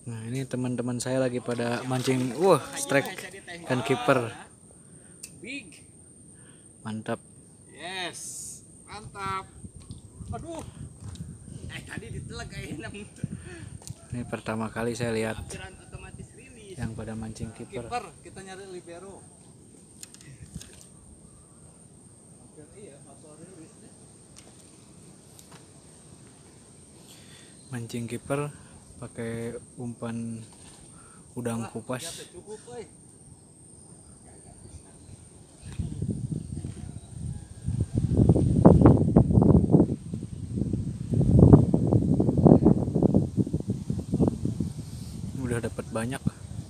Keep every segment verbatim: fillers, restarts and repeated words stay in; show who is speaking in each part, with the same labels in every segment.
Speaker 1: Nah, ini teman-teman saya lagi pada mancing. Wah, strike ikan kiper.
Speaker 2: Big.
Speaker 1: Mantap.
Speaker 2: Yes, mantap. Aduh. Eh tadi ditelag kayaknya.
Speaker 1: Ini pertama kali saya lihat
Speaker 2: Akhiran otomatis rilis.
Speaker 1: yang pada mancing kiper.
Speaker 2: Kiper, kita nyari libero. Iya, pasal rilis.
Speaker 1: Mancing kiper pakai umpan udang kupas.
Speaker 2: Cukup, woy.
Speaker 1: Udah dapat banyak.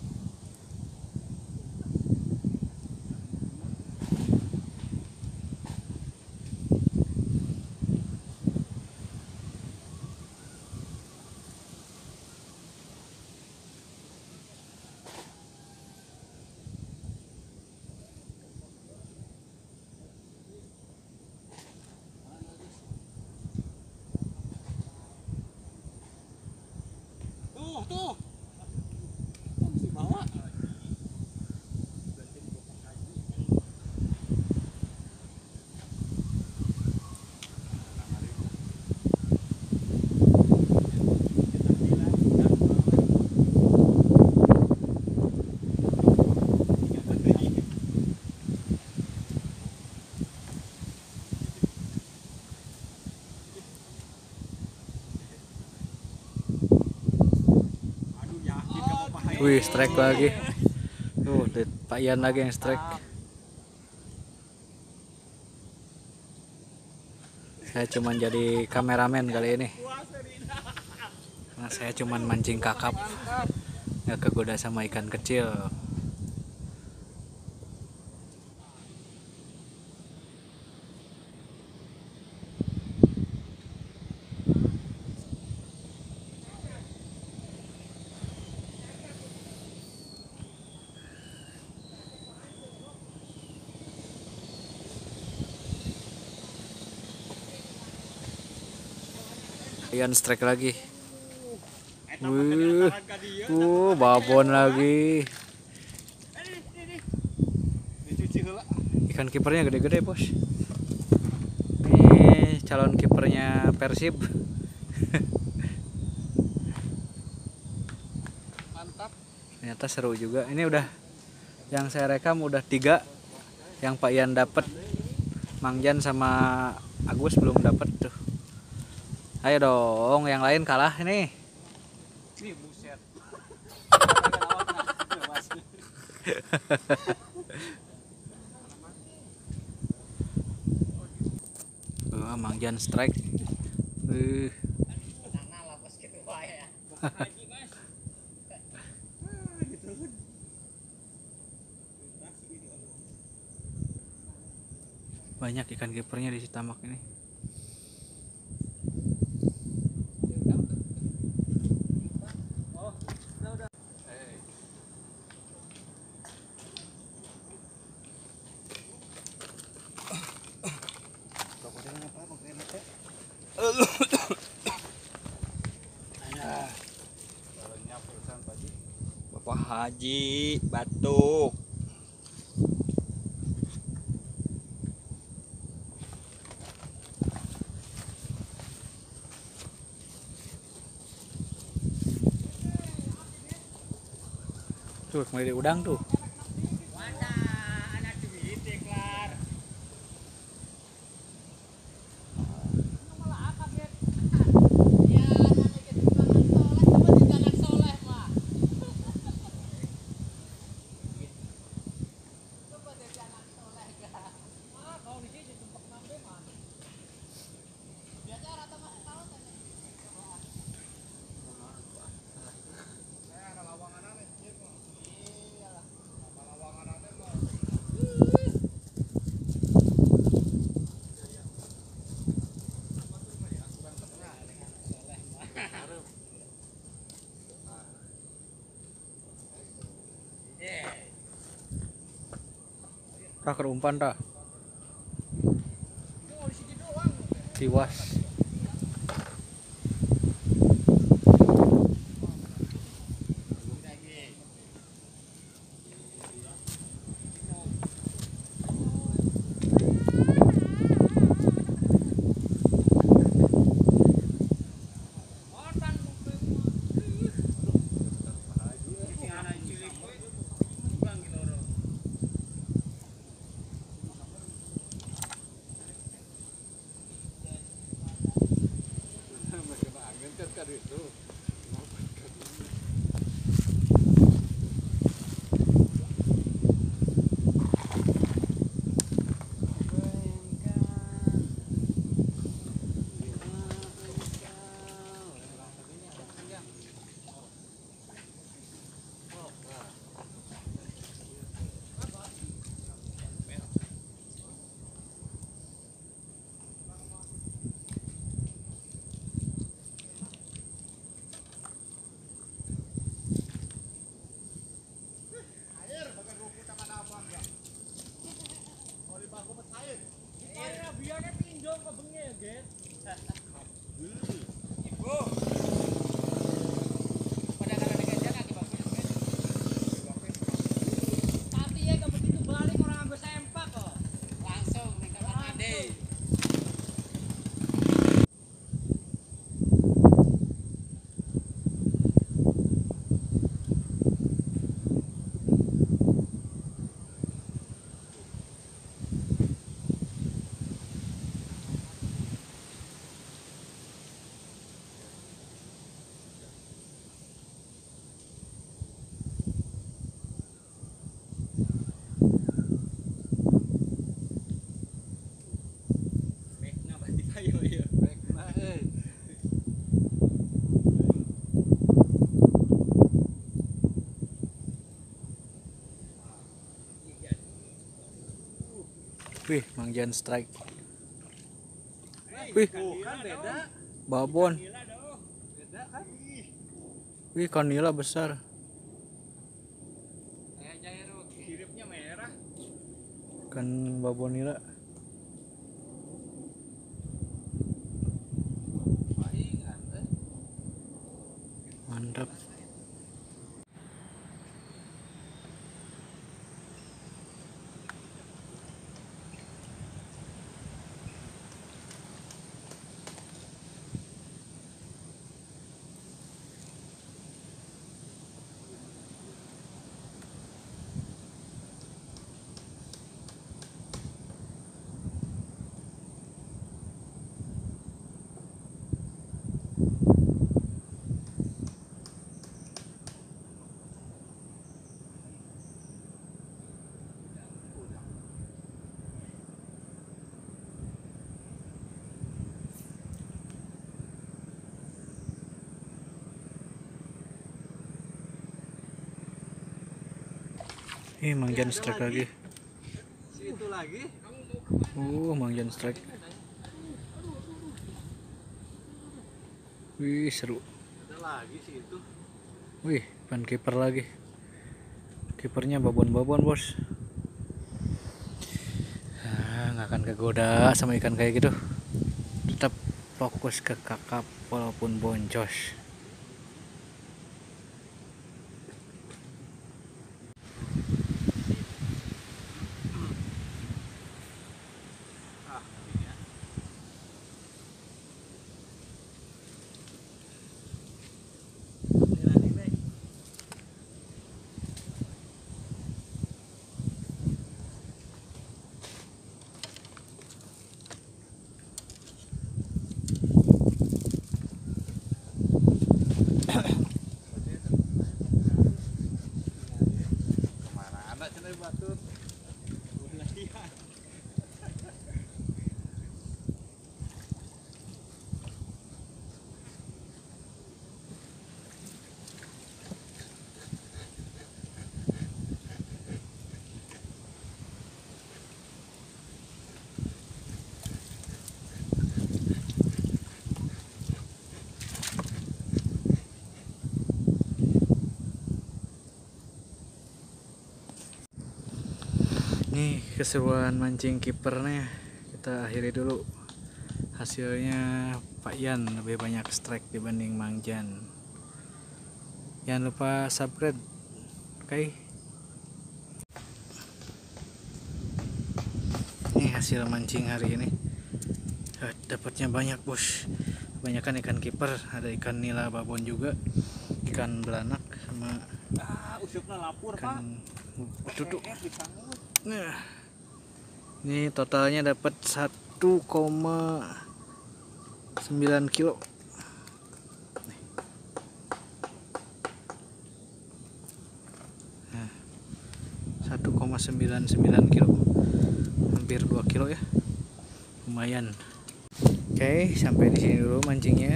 Speaker 2: Tuh, tuh. Masih bawa. Aduh, yakin kamu pahaya.
Speaker 1: Wih, strike lagi. Tuh, Pak Ian lagi yang strike. Saya cuman jadi kameramen kali ini. Karena saya cuman mancing kakap. Nggak kegoda sama ikan kecil. Ian strike lagi. Wih, uh, babon lagi.
Speaker 2: Dicuci heula.
Speaker 1: Ikan kipernya gede-gede, bos. Ini calon kipernya Persib.
Speaker 2: Mantap.
Speaker 1: Ternyata seru juga. Ini udah yang saya rekam udah tiga. Yang Pak Ian dapet, Mang Jan sama Agus belum dapet tuh. Ayo dong, yang lain kalah ini.
Speaker 2: Nih buset.
Speaker 1: Oh, Mang Jan strike. Uh. Banyak ikan kipernya di Sitamak ini.
Speaker 2: Bapak Haji batuk.
Speaker 1: Tuh, mulai udang tuh. Raker umpan dah. Tiwas. Wih, Mang Jan strike. Wih,
Speaker 2: Bukan beda.
Speaker 1: babon.
Speaker 2: Beda kan?
Speaker 1: Wih, kanila besar.
Speaker 2: Kayak jair siripnya merah.
Speaker 1: Kan babon nila.
Speaker 2: Palingan teh.
Speaker 1: Mantap. Ih, Mang Jan strike lagi.
Speaker 2: Situ lagi.
Speaker 1: Uh, Mang Jan strike. Wih, seru.
Speaker 2: Ada lagi situ.
Speaker 1: Wih, pan kiper lagi. Kipernya babon-babon, bos. Ah, nggak akan kegoda sama ikan kayak gitu. Tetap fokus ke kakap walaupun boncos.
Speaker 2: Kemana ada cenah batur? Udah lihat.
Speaker 1: Nih keseruan mancing kipernya kita akhiri dulu. Hasilnya Pak Yan lebih banyak strike dibanding Mang Jan. Jangan lupa subscribe. Oke. Ini hasil mancing hari ini. Eh, dapatnya banyak, bos. Kebanyakan ikan kiper, ada ikan nila babon juga, ikan belanak sama
Speaker 2: Ah, usupna lapur, Pak.
Speaker 1: ikan duduk.
Speaker 2: Eh, disangut.
Speaker 1: Nah, ini totalnya dapat satu koma sembilan kilo. Nih. Nah, satu koma sembilan sembilan kilo, hampir dua kilo ya, lumayan. Oke, sampai di sini dulu mancingnya.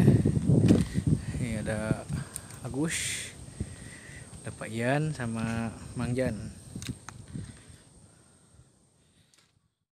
Speaker 1: Ini ada Agus, ada Pak Yan sama Mang Jan.